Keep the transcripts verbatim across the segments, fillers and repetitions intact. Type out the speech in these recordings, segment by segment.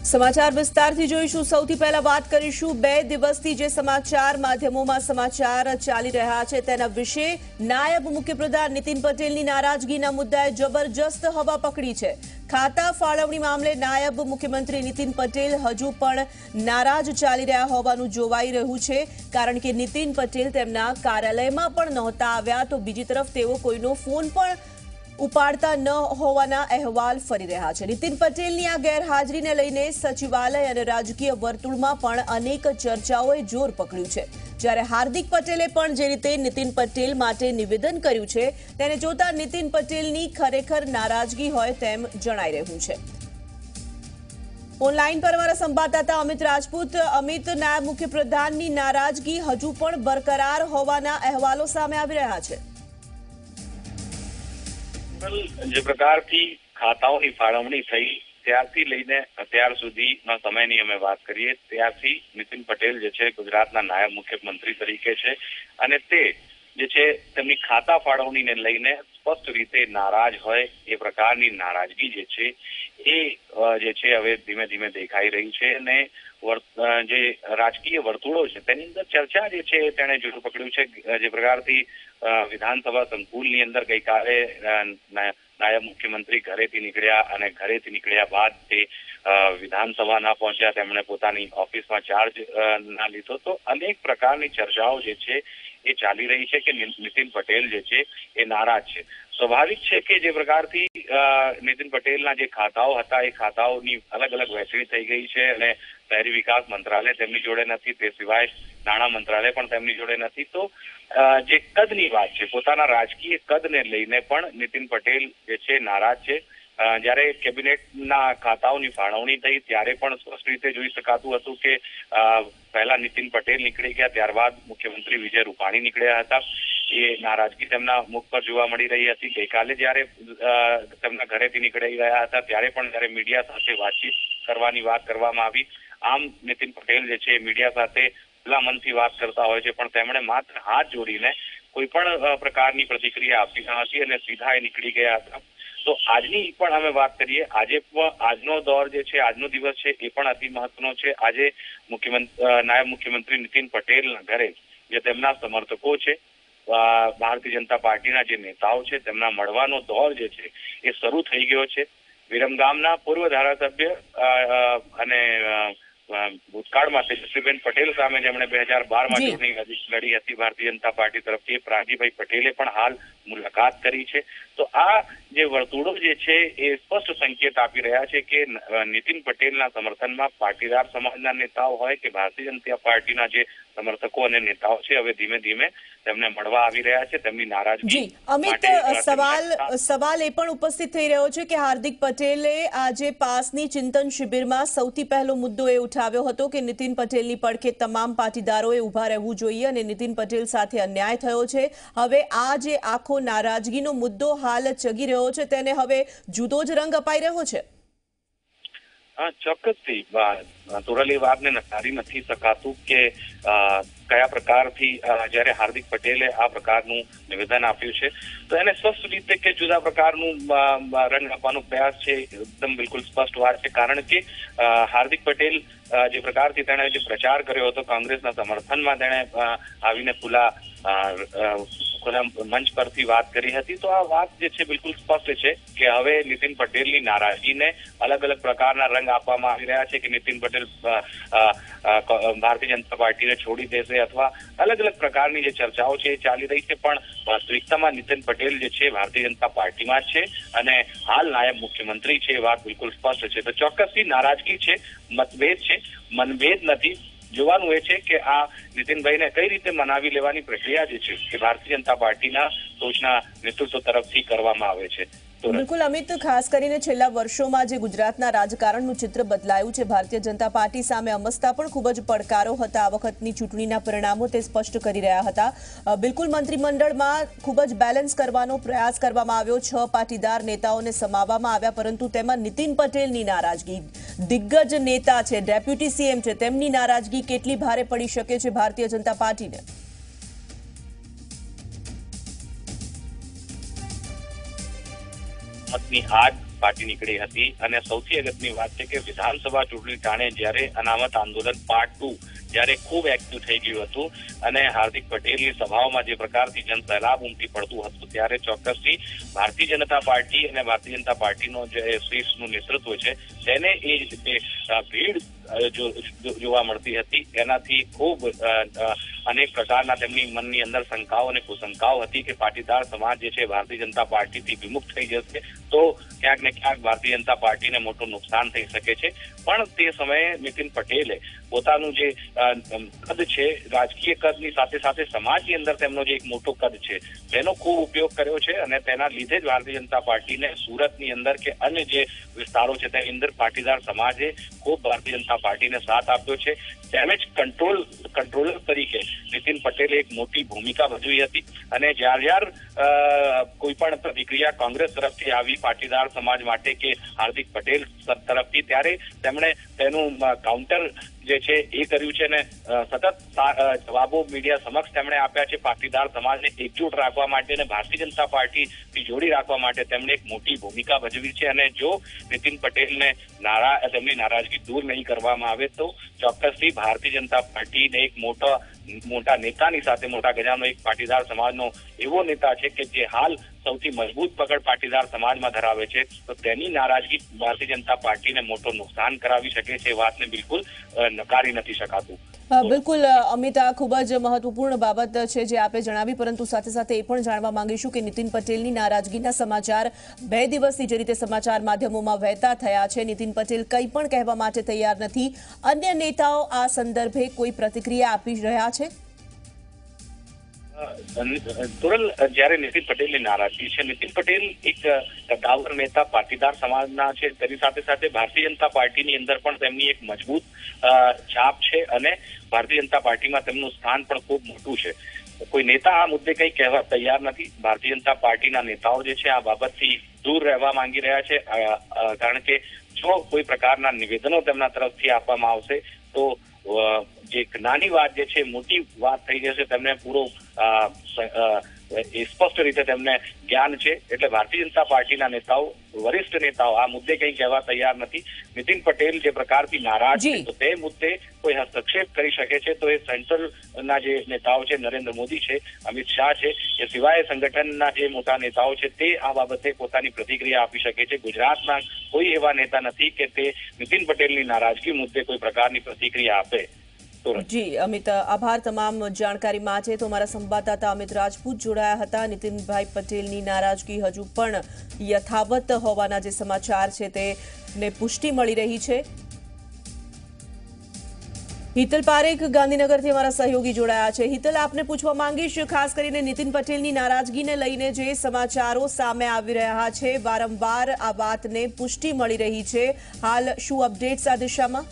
સમાચાર વિસ્તારથી જોઈશું। સૌથી પહેલા વાત કરીશું બે દિવસથી જે સમાચાર માધ્યમોમાં સમાચાર ચાલી રહ્યા છે તેના વિશે। નાયબ મુખ્યપ્રધાન નીતિન પટેલની નારાજગીના મુદ્દાએ જબરજસ્ત હવા પકડી છે। ખાતા ફાળવણી મામલે નાયબ મુખ્યમંત્રી નીતિન પટેલ હજુ પણ નારાજ ચાલી રહ્યા હોવાનું જોવાઈ રહ્યું છે, કારણ કે નીતિન પટેલ તેમના કાર્યાલયમાં પણ નહોતા આવ્યા, તો બીજી તરફ તેઓ કોઈનો ફોન પણ ઉપાડતા ન હોવાના અહેવાલ ફરી રહ્યા છે। નીતિન પટેલની આ ગેરહાજરીને લઈને સચિવાલય અને રાજકીય વર્તુળમાં પણ અનેક ચર્ચાઓએ જોર પકડ્યું છે। જ્યારે હાર્દિક પટેલે પણ જે રીતે નીતિન પટેલ માટે નિવેદન કર્યું છે તેને જોતા નીતિન પટેલની ખરેખર નારાજગી હોય તેમ જણાઈ રહ્યું છે। ઓનલાઈન પર અમારા સંવાદદાતા અમિત રાજપૂત। અમિત, નાયબ મુખ્યપ્રધાનની નારાજગી હજુ પણ બરકરાર હોવાના અહેવાલો સામે આવી રહ્યા છે। જે પ્રકારથી ખાતાઓની ફાળવણી થઈ ત્યારથી લઈને અત્યાર સુધીના સમયની અમે વાત કરીએ ત્યારથી નીતિન પટેલ જે છે ગુજરાતના નાયબ મુખ્યમંત્રી તરીકે છે અને તે જે છે તેમની ખાતા ફાળવણીને લઈને સ્પષ્ટ રીતે નારાજ હોય એ પ્રકારની નારાજગી જે છે એ જે છે હવે ધીમે ધીમે દેખાઈ રહી છે અને જે રાજકીય વર્તુળો છે તેની અંદર ચર્ચા જે છે તેણે જોર પકડ્યું છે। જે પ્રકારથી વિધાનસભા સંકુલની અંદર ગઈકાલે નાયબ મુખ્યમંત્રી ઘરેથી નીકળ્યા અને ઘરેથી નીકળ્યા બાદ તે વિધાનસભા ના પહોંચ્યા, તેમણે પોતાની ઓફિસમાં ચાર્જ ના લીધો, તો અનેક પ્રકારની ચર્ચાઓ જે છે એ ચાલી રહી છે કે નીતિન પટેલ જે છે એ નારાજ છે। સ્વાભાવિક છે કે જે પ્રકારથી નીતિન પટેલના જે ખાતાઓ હતા એ ખાતાઓની અલગ અલગ વહેંચણી થઈ ગઈ છે અને શહેરી વિકાસ મંત્રાલય તેમની જોડે નથી, તે સિવાય નાણાં મંત્રાલય પણ તેમની જોડે નથી, તો જે કદની વાત છે, પોતાના રાજકીય કદને લઈને પણ નીતિન પટેલ જે છે નારાજ છે। જ્યારે કેબિનેટના ખાતાઓની ફાળવણી થઈ ત્યારે પણ સ્પષ્ટ રીતે જોઈ શકાતું હતું કે પહેલા નીતિન પટેલ નીકળી ગયા, ત્યારબાદ મુખ્યમંત્રી વિજય રૂપાણી નીકળ્યા હતા। એ નારાજગી તેમના મુખ પર જોવા મળી રહી હતી। ગઈકાલે જયારે તેમના ઘરેથી નીકળી ગયા હતા ત્યારે પણ જયારે મીડિયા સાથે વાતચીત કરવાની વાત કરવામાં આવી, આમ નીતિન પટેલ જે છે મીડિયા સાથે ખુલ્લા મનથી વાત કરતા હોય છે, પણ તેમણે માત્ર હાથ જોડીને કોઈ પણ પ્રકારની પ્રતિક્રિયા આપી ન હતી અને સીધા એ નીકળી ગયા હતા। તો આજની પણ અમે વાત કરીએ, આજે પણ આજનો દોર જે છે, આજનો દિવસ છે એ પણ અતિ મહત્વનો છે। આજે મુખ્યમંત્રી નાયબ મુખ્યમંત્રી નીતિન પટેલના ઘરે જે તેમના સમર્થકો છે, ભારતીય જનતા પાર્ટીના જે નેતાઓ છે, તેમના મળવાનો દોર જે છે એ શરૂ થઈ ગયો છે। વિરમગામના પૂર્વ ધારાસભ્ય અને ભૂતકાળમાં તેજસ્વીબેન પટેલ સામે જેમણે બે હજાર બારમાં ચૂંટણી લડી હતી ભારતીય જનતા પાર્ટી તરફથી, પ્રાગજીભાઈ પટેલે પણ હાલ મુલાકાત કરી છે। તો આ જે વર્તુળો જે છે એ સ્પષ્ટ સંકેત આપી રહ્યા છે કે નીતિન પટેલના સમર્થનમાં પાટીદાર સમાજના નેતાઓ હોય કે ભારતીય જનતા પાર્ટીના જે સમર્થકો અને નેતાઓ છે હવે ધીમે ધીમે તેમને મળવા આવી રહ્યા છે, તેમની નારાજગી। જી અમિત, સવાલ સવાલ એ પણ ઉપસ્થિત થઈ રહ્યો છે કે હાર્દિક પટેલે આજે પાસની ચિંતન શિબિરમાં સૌથી પહેલો મુદ્દો એ ઉઠાવ્યો હતો કે નીતિન પટેલની પડખે તમામ પાટીદારોએ ઉભા રહેવું જોઈએ અને નીતિન પટેલ સાથે અન્યાય થયો છે। હવે આ જે આખો નારાજગીનો મુદ્દો હાલ ચગી રહ્યો છે તેને હવે જુદો જ રંગ અપાઈ રહ્યો છે। હા, ચોક્કસથી તોરલ એ વાતને નકારી નથી શકાતું કે કયા પ્રકારથી જયારે હાર્દિક પટેલે આ પ્રકારનું નિવેદન આપ્યું છે તો એને સ્પષ્ટ રીતે કે જુદા પ્રકારનું રંગ આપવાનો પ્રયાસ છે, એકદમ બિલકુલ સ્પષ્ટ વાત છે। કારણ કે હાર્દિક પટેલ જે પ્રકારથી તેણે જે પ્રચાર કર્યો હતો કોંગ્રેસના સમર્થનમાં, તેણે આવીને ખુલ્લા ખુલ્લા મંચ પરથી વાત કરી હતી, તો આ વાત જે છે બિલકુલ સ્પષ્ટ છે કે હવે નીતિન પટેલની નારાજગીને અલગ અલગ પ્રકારના રંગ આપવામાં આવી રહ્યા છે કે નીતિન પટેલ ભારતીય જનતા પાર્ટીને છોડી દેશે અથવા અલગ અલગ પ્રકારની જે ચર્ચાઓ છે એ ચાલી રહી છે, પણ વાસ્તવિકતામાં નીતિન પટેલ જે છે ભારતીય જનતા પાર્ટીમાં જ છે અને હાલ નાયબ મુખ્યમંત્રી છે, એ વાત બિલકુલ સ્પષ્ટ છે। તો ચોક્કસથી નારાજગી છે, મતભેદ છે, મનભેદ નથી। જોવાનું એ છે કે આ નીતિનભાઈને કઈ રીતે મનાવી લેવાની પ્રક્રિયા જે છે એ ભારતીય જનતા પાર્ટીના ટોચના નેતૃત્વ તરફથી કરવામાં આવે છે। બિલકુલ અમિત, ખાસ કરીને છેલ્લા વર્ષોમાં જે ગુજરાતના રાજકારણનું ચિત્ર બદલાયું છે, ભારતીય જનતા પાર્ટી સામે અમસ્તા પણ ખૂબ જ પડકારો હતા। આ વખતની ચૂંટણીના પરિણામો તે સ્પષ્ટ કરી રહ્યા હતા। બિલકુલ મંત્રીમંડળમાં ખૂબ જ બેલેન્સ કરવાનો પ્રયાસ કરવામાં આવ્યો, છ પાટીદાર નેતાઓને સમાવવામાં આવ્યા, પરંતુ તેમાં નીતિન પટેલની નારાજગી, દિગ્ગજ નેતા છે, ડેપ્યુટી સીએમ છે, તેમની નારાજગી કેટલી ભારે પડી શકે છે ભારતીય જનતા પાર્ટીને? મતની આગ પાર્ટી નીકળી હતી અને સૌથી અગત્યની વાત છે કે વિધાનસભા ચૂંટણી ટાણે જ્યારે અનામત આંદોલન પાર્ટ ટુ જ્યારે ખૂબ એક્ટિવ થઈ ગયું હતું અને હાર્દિક પટેલની સભાઓમાં જે પ્રકારથી જનસેલાબ ઉમટી પડતું હતું ત્યારે ચોક્કસથી ભારતીય જનતા પાર્ટી અને ભારતીય જનતા પાર્ટીનો જે શીર્ષનું નેતૃત્વ છે તેને એ ભીડ જોવા મળતી હતી એનાથી ખૂબ અનેક પ્રકારના તેમની મનની અંદર શંકાઓ અને કુશંકાઓ હતી કે પાટીદાર સમાજ જે છે ભારતીય જનતા પાર્ટીથી વિમુખ થઈ જશે તો ક્યાંક ને ક્યાંક ભારતીય જનતા પાર્ટીને મોટું નુકસાન થઈ શકે છે પણ તે સમયે નીતિન પટેલે પોતાનું જે કદ છે રાજકીય કદની સાથે સાથે સમાજની અંદર તેમનો જે એક મોટો કદ છે તેનો ખૂબ ઉપયોગ કર્યો છે અને તેના લીધે જ ભારતીય જનતા પાર્ટીને સુરતની અંદર કે અન્ય જે વિસ્તારો છે તેની અંદર પાટીદાર સમાજે ખૂબ ભારતીય જનતા પાર્ટીને સાથ આપ્યો છે ડેમેજ કંટ્રોલ કંટ્રોલર તરીકે નીતિન પટેલે એક મોટી ભૂમિકા ભજવી હતી અને જ્યાર જ્યાર કોઈ પણ પ્રતિક્રિયા કોંગ્રેસ તરફથી આવી પાટીદાર સમાજ માટે કે હાર્દિક પટેલ તરફથી ત્યારે તેમણે તેનું કાઉન્ટર જે છે એ કર્યું છે અને સતત જવાબો મીડિયા સમક્ષ તેમણે આપ્યા છે પાટીદાર સમાજને એકજૂટ રાખવા માટે અને ભારતીય જનતા પાર્ટીથી જોડી રાખવા માટે તેમણે એક મોટી ભૂમિકા ભજવી છે અને જો નીતિન પટેલને નારા તેમની નારાજગી દૂર નહીં કરવામાં આવે તો ચોક્કસથી ભારતીય જનતા પાર્ટીને એક મોટા મોટા નેતાની સાથે મોટા ગજાનો એક પાટીદાર સમાજનો એવો નેતા છે કે જે હાલ સૌથી મજબૂત પકડ પાટીદાર સમાજમાં ધરાવે છે તો તેની નારાજગી ભારતીય જનતા પાર્ટીને મોટો નુકસાન કરાવી શકે છે એ વાતને બિલકુલ નકારી નથી શકાતું. બિલકુલ અમિત, આ ખૂબ જ મહત્વપૂર્ણ બાબત છે જે આપે જણાવી, પરંતુ સાથે સાથે એ પણ જાણવા માંગીશું કે નીતિન પટેલની નારાજગીના સમાચાર બે દિવસથી જે રીતે સમાચાર માધ્યમોમાં વહેતા થયા છે, નીતિન પટેલ કંઈ પણ કહેવા માટે તૈયાર નથી. અન્ય નેતાઓ આ સંદર્ભે કોઈ પ્રતિક્રિયા આપી રહ્યા છે? તોરલ, જયારે નીતિન પટેલની નારાજગી છે, નીતિન પટેલ એક કદાવર નેતા પાટીદાર સમાજના છે, તેની સાથે સાથે ભારતીય જનતા પાર્ટીની અંદર પણ તેમની એક મજબૂત છાપ છે અને ભારતીય જનતા પાર્ટીમાં તેમનું સ્થાન પણ ખૂબ મોટું છે. કોઈ નેતા આ મુદ્દે કંઈ કહેવા તૈયાર નથી. ભારતીય જનતા પાર્ટીના નેતાઓ જે છે આ બાબતથી દૂર રહેવા માંગી રહ્યા છે, કારણ કે જો કોઈ પ્રકારના નિવેદનો તેમના તરફથી આપવામાં આવશે તો જે નાની વાત જે છે મોટી વાત થઈ જશે. તેમને પૂરો સ્પષ્ટ રીતે તેમને જ્ઞાન છે એટલે ભારતીય જનતા પાર્ટીના નેતાઓ, વરિષ્ઠ નેતાઓ આ મુદ્દે કંઈ કહેવા તૈયાર નથી. નીતિન પટેલ જે પ્રકારથી નારાજ છે તો તે મુદ્દે કોઈ હસ્તક્ષેપ કરી શકે છે તો એ સેન્ટ્રલના જે નેતાઓ છે, નરેન્દ્ર મોદી છે, અમિત શાહ છે, એ સિવાય સંગઠનના જે મોટા નેતાઓ છે તે આ બાબતે પોતાની પ્રતિક્રિયા આપી શકે છે. ગુજરાતમાં કોઈ એવા નેતા નથી કે તે નીતિન પટેલની નારાજગી મુદ્દે કોઈ પ્રકારની પ્રતિક્રિયા આપે. જી અમિત, આભાર તમામ જાણકારી માટે. તો અમારા સંવાદદાતા અમિત રાજપૂત જોડાયા હતા. નીતિનભાઈ પટેલની નારાજગી હજુ પણ યથાવત હોવાના જે સમાચાર છે તેને પુષ્ટિ મળી રહી છે. હિતલ પારેખ ગાંધીનગરથી અમારા સહયોગી જોડાયા છે. હિતલ, આપને પૂછવા માંગીશ, ખાસ કરીને નીતિન પટેલની નારાજગીને લઈને જે સમાચારો સામે આવી રહ્યા છે, વારંવાર આ વાતને પુષ્ટિ મળી રહી છે. હાલ શું અપડેટ્સ આ દિશામાં?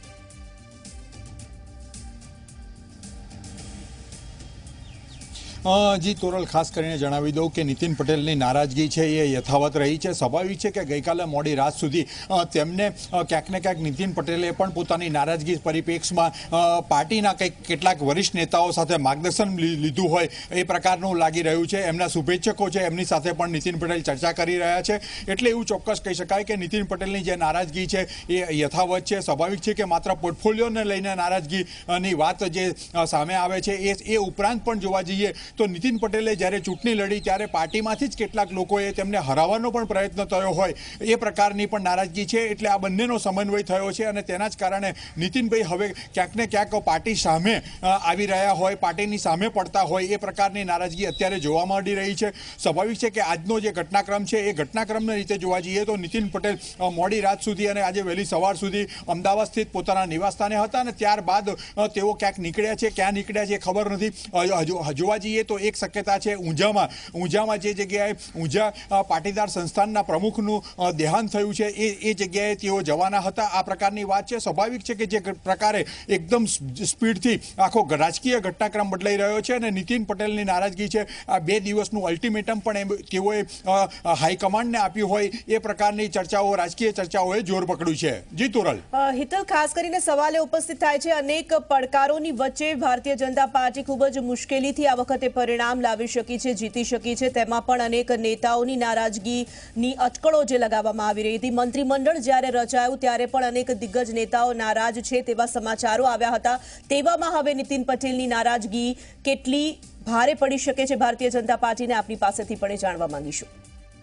જી તોરલ, ખાસ કરીને જણાવી દઉં કે નીતિન પટેલની નારાજગી છે એ યથાવત રહી છે. સ્વાભાવિક છે કે ગઈકાલે મોડી રાત સુધી તેમને ક્યાંક ને ક્યાંક નીતિન પટેલે પણ પોતાની નારાજગી પરિપ્રેક્ષમાં પાર્ટીના કંઈક કેટલાક વરિષ્ઠ નેતાઓ સાથે માર્ગદર્શન લીધું હોય એ પ્રકારનું લાગી રહ્યું છે. એમના શુભેચ્છકો છે એમની સાથે પણ નીતિન પટેલ ચર્ચા કરી રહ્યા છે. એટલે એવું ચોક્કસ કહી શકાય કે નીતિન પટેલની જે નારાજગી છે એ યથાવત છે. સ્વાભાવિક છે કે માત્ર પોર્ટફોલિયોને લઈને નારાજગીની વાત જે સામે આવે છે એ એ ઉપરાંત પણ જોવા જઈએ તો નીતિન પટેલે જ્યારે ચૂંટણી લડી ત્યારે પાર્ટીમાંથી જ કેટલાક લોકોએ તેમને હરાવવાનો પણ પ્રયત્ન થયો હોય એ પ્રકારની પણ નારાજગી છે. એટલે આ બંનેનો સમન્વય થયો છે અને તેના જ કારણે નીતિનભાઈ હવે ક્યાંક ને ક્યાંક પાર્ટી સામે આવી રહ્યા હોય, પાર્ટીની સામે પડતા હોય એ પ્રકારની નારાજગી અત્યારે જોવા મળી રહી છે. સ્વાભાવિક છે કે આજનો જે ઘટનાક્રમ છે એ ઘટનાક્રમની રીતે જોવા જઈએ તો નીતિન પટેલ મોડી રાત સુધી અને આજે વહેલી સવાર સુધી અમદાવાદ સ્થિત પોતાના નિવાસસ્થાને હતા અને ત્યારબાદ તેઓ ક્યાંક નીકળ્યા છે. ક્યાં નીકળ્યા છે ખબર નથી. જોવા જઈએ તો એક શક્યતા છે ઊંઝામાં ઊંઝામાં જે જગ્યાએ ઊંઝા પાટીદાર સંસ્થાનના પ્રમુખનું દેહાંત થયું છે એ એ જગ્યાએ તેઓ જવાના હતા. આ પ્રકારની વાત છે. સ્વાભાવિક છે કે જે પ્રકારે એકદમ સ્પીડથી આખો રાજકીય ઘટનાક્રમ બદલાઈ રહ્યો છે અને નીતિન પટેલની નારાજગી છે આ બે દિવસનું અલ્ટિમેટમ પણ તેઓએ હાઈકમાન્ડને આપ્યું હોય એ પ્રકારની ચર્ચાઓ, રાજકીય ચર્ચાઓએ જોર પકડ્યું છે. જી તોરલ. હિતલ, ખાસ કરીને સવાલે ઉપસ્થિત થાય છે અનેક પડકારોની વચ્ચે ભારતીય જનતા પાર્ટી ખૂબ જ મુશ્કેલીથી આ વખતે પરિણામ લાવી શકી છે, જીતી શકી છે, તેમાં પણ અનેક નેતાઓની નારાજગીની અટકળો જે લગાવવામાં આવી રહી હતી. મંત્રીમંડળ જ્યારે રચાયું ત્યારે પણ અનેક દિગ્ગજ નેતાઓ નારાજ છે તેવા સમાચારો આવ્યા હતા. તેવામાં હવે નીતિન પટેલની નારાજગી કેટલી ભારે પડી શકે છે ભારતીય જનતા પાર્ટીને, આપની પાસેથી પણ એ જાણવા માંગીશું.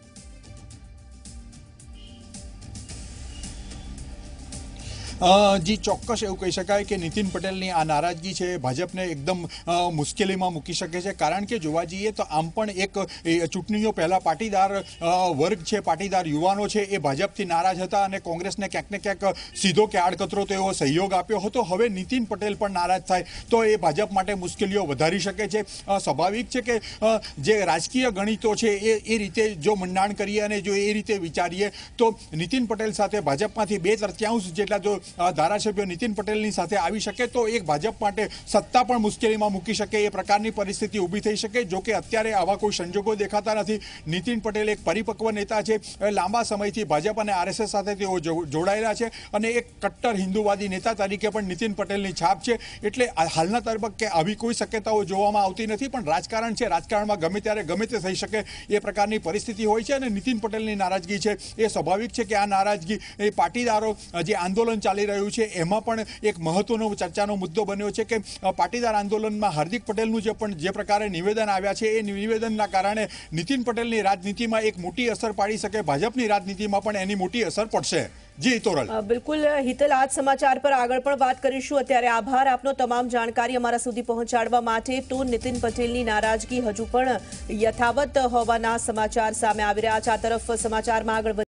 જી ચોક્કસ એવું કહી શકાય કે નીતિન પટેલની આ નારાજગી છે ભાજપને એકદમ મુશ્કેલીમાં મૂકી શકે છે. કારણ કે જોવા જઈએ તો આમ પણ એક ચૂંટણીઓ પહેલા પાટીદાર વર્ગ છે, પાટીદાર યુવાનો છે, એ ભાજપથી નારાજ હતા અને કોંગ્રેસને ક્યાંક ને ક્યાંક સીધો કે આડકતરો તેવો સહયોગ આપ્યો હતો. હવે નીતિન પટેલ પણ નારાજ થાય તો એ ભાજપ માટે મુશ્કેલીઓ વધારી શકે છે. સ્વાભાવિક છે કે જે રાજકીય ગણિતો છે એ એ રીતે જો મંડાણ કરીએ અને જો એ રીતે વિચારીએ તો નીતિન પટેલ સાથે ભાજપમાંથી બે તૃતીયાંશ જેટલા જો ધારાસભ્યો નીતિન પટેલની સાથે આવી શકે તો એક ભાજપ માટે સત્તા પણ મુશ્કેલીમાં મૂકી શકે એ પ્રકારની પરિસ્થિતિ ઊભી થઈ શકે. જો કે અત્યારે આવા કોઈ સંજોગો દેખાતા નથી. નીતિન પટેલ એક પરિપક્વ નેતા છે, લાંબા સમયથી ભાજપ અને આરએસએસ સાથે તેઓ જોડાયેલા છે અને એક કટ્ટર હિન્દુવાદી નેતા તરીકે પણ નીતિન પટેલની છાપ છે. એટલે હાલના તબક્કે આવી કોઈ શક્યતાઓ જોવામાં આવતી નથી. પણ રાજકારણ છે, રાજકારણમાં ગમે ત્યારે ગમે તે થઈ શકે એ પ્રકારની પરિસ્થિતિ હોય છે અને નીતિન પટેલની નારાજગી છે એ સ્વાભાવિક છે કે આ નારાજગી એ પાટીદારો જે આંદોલન ચાલી રહ્યું છે એમાં પણ એક મહત્વનો ચર્ચાનો મુદ્દો બન્યો છે કે પાટીદાર આંદોલનમાં હાર્દિક પટેલનું જે પણ જે પ્રકારે નિવેદન આવ્યા છે એ નિવેદનના કારણે નીતિન પટેલની રાજનીતિમાં એક મોટી અસર પાડી શકે, ભાજપની રાજનીતિમાં પણ એની મોટી અસર પડશે. જી તોરલ. બિલકુલ હિતલ, આ સમાચાર પર આગળ પણ વાત કરીશું. અત્યારે આભાર આપનો તમામ જાણકારી અમારા સુધી પહોંચાડવા માટે. તો નીતિન પટેલની નારાજગી હજુ પણ યથાવત હોવાના સમાચાર સામે આવી રહ્યા છે. આ તરફ સમાચારમાં આગળ